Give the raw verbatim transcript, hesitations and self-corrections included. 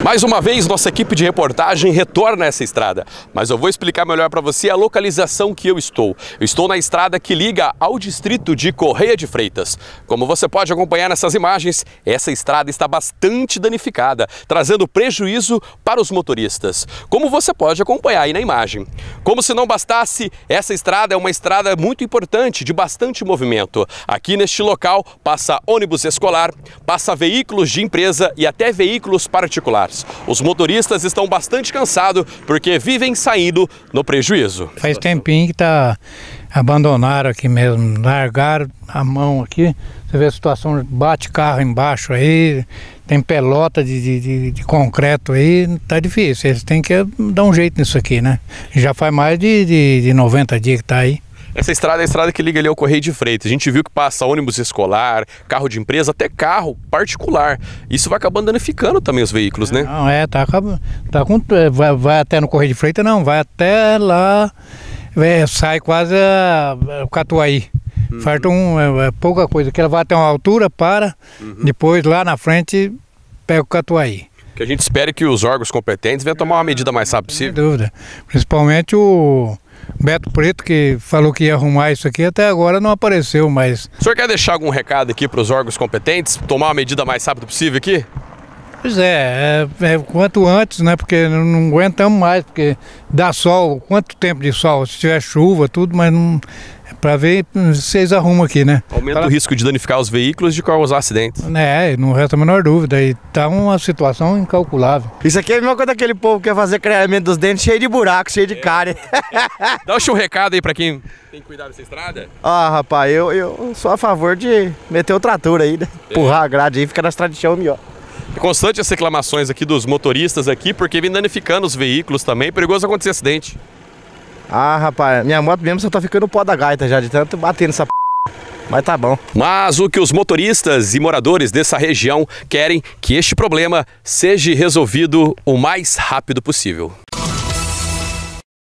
Mais uma vez, nossa equipe de reportagem retorna a essa estrada, mas eu vou explicar melhor para você a localização que eu estou. Eu estou na estrada que liga ao distrito de Correia de Freitas. Como você pode acompanhar nessas imagens, essa estrada está bastante danificada, trazendo prejuízo para os motoristas, como você pode acompanhar aí na imagem. Como se não bastasse, essa estrada é uma estrada muito importante, de bastante movimento. Aqui neste local passa ônibus escolar, passa veículos de empresa e até veículos particulares. Os motoristas estão bastante cansados porque vivem saindo no prejuízo. Faz tempinho que tá abandonaram aqui mesmo, largaram a mão aqui. Você vê a situação, bate carro embaixo aí, tem pelota de, de, de, de concreto aí, tá difícil. Eles têm que dar um jeito nisso aqui, né? Já faz mais de, de, de noventa dias que tá aí. Essa estrada é a estrada que liga ali ao Correia de Freitas. A gente viu que passa ônibus escolar, carro de empresa, até carro particular. Isso vai acabando danificando também os veículos, né? Não, é, tá, tá com, vai, vai até no Correia de Freitas, não, vai até lá, é, sai quase a, a, o Catuaí. Uhum. Falta um, é, é pouca coisa, que ela vai até uma altura, para, uhum. Depois lá na frente pega o Catuaí. Que a gente espere que os órgãos competentes venham tomar uma medida mais rápida possível. Sem dúvida, principalmente o Beto Preto, que falou que ia arrumar isso aqui, até agora não apareceu, mas... O senhor quer deixar algum recado aqui para os órgãos competentes, tomar uma medida mais rápida possível aqui? Pois é, é, é quanto antes, né, porque não, não aguentamos mais, porque dá sol, quanto tempo de sol, se tiver chuva, tudo, mas não... É para ver se vocês arrumam aqui, né? Aumenta pra... o risco de danificar os veículos e de causar acidentes. É, não resta a menor dúvida, e tá uma situação incalculável. Isso aqui é a mesma coisa daquele povo que quer fazer clareamento dos dentes cheio de buraco, cheio de é. cárie. Dá um recado aí para quem tem que cuidar dessa estrada. Ah, rapaz, eu, eu sou a favor de meter o trator aí, né? É. Empurrar a grade aí, fica na estrada de chão melhor. É constante as reclamações aqui dos motoristas aqui, porque vem danificando os veículos também, é perigoso acontecer acidente. Ah, rapaz, minha moto mesmo só tá ficando pó da gaita já, de tanto bater nessa p... Mas tá bom. Mas o que os motoristas e moradores dessa região querem que este problema seja resolvido o mais rápido possível.